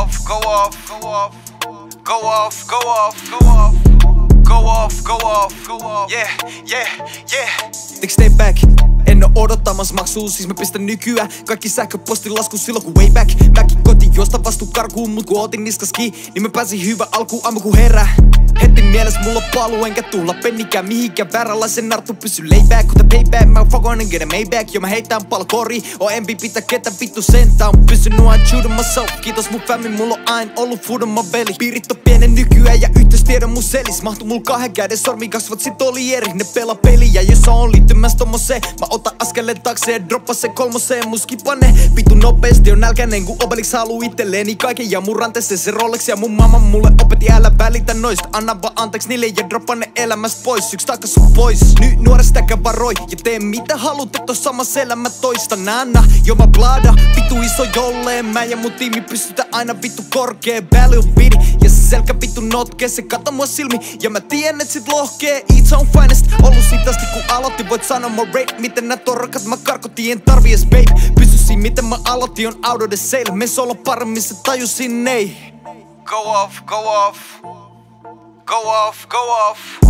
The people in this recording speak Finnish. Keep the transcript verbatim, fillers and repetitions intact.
off, go off, go off, go off, go off, go off, go off, go off, go off, yeah, yeah, yeah. Take stay back. En oo odottamas maksuu, siis mä pistän nykyään kaikki sähköpostilasku silloin kun way back. Mäkin kotiin juosta vastu karkuun, mut kun otin niskas kiinni, niin mä pääsin hyvä alkuun aamu kun herää. Heti mieles mulla on paluu, enkä tulla pennikään mihinkään. Vääränlaisen narttu pysy layback, kuten payback. Mä oon fucking and get a Maybach, jo mä heitän palo kori. O en pitä ketä vittu sentään, on pysynyt aina shootin myself. Kiitos mun fami, mulla on aina ollut foodon mä veli. Piirit on pienen nykyään ja yhteystiedon mun selis. Mahtu mulla kahden käden sormi, kasvat sit oli eri. Ne pelaa peliä, jos on liittymäs tommoseen. Mä otan askeleen taakse ja droppa sen kolmoseen. Mun skipane vittu nopeesti on nälkäinen, kun Obelix haluu itselleeni kaiken. Ja mun ranteeseen se Rolex ja mun mamma mulle opetti älä välitä noista. Anna vaan anteeksi niille ja droppa ne elämästä pois. Yks takas sun pois, nyt nuorestakä varoi. Ja tee mitä haluut, et oo samassa elämä toista. Nana, jo mä blada, vittu iso jolleen. Mä ja mun tiimi pystytä aina vittu korkee. Value pidi, ja se selkä vittu notkee. Se kato mua silmi, ja mä tien et sit lohkee. It's on finest, ollu sit asti kun aloitti. Voit sanoa mua rate, miten nää torkat mä karkotin. En tarvi ees babe, pysy siinä miten mä aloitin. On out of the sale, me solo paremmin se tajusin ei. Go off, go off, go off, go off.